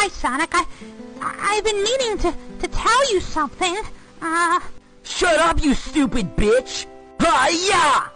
hi, Sonic. I've been meaning to tell you something. Shut up, you stupid bitch! Hi-ya!